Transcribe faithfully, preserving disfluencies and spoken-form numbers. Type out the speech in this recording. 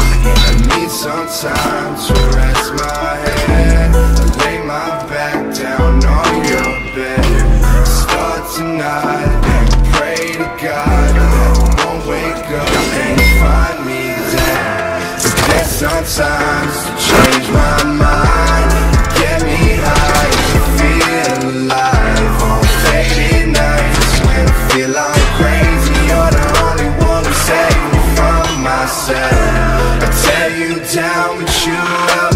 I need some time to rest my head. I lay my back down on your bed. Start tonight and pray to God that I won't wake up and find me dead. But there's sometimes to change my mind, get me high to feel alive. On faded nights when I feel I'm crazy, you're the only one who save me from myself. I tear you down, but you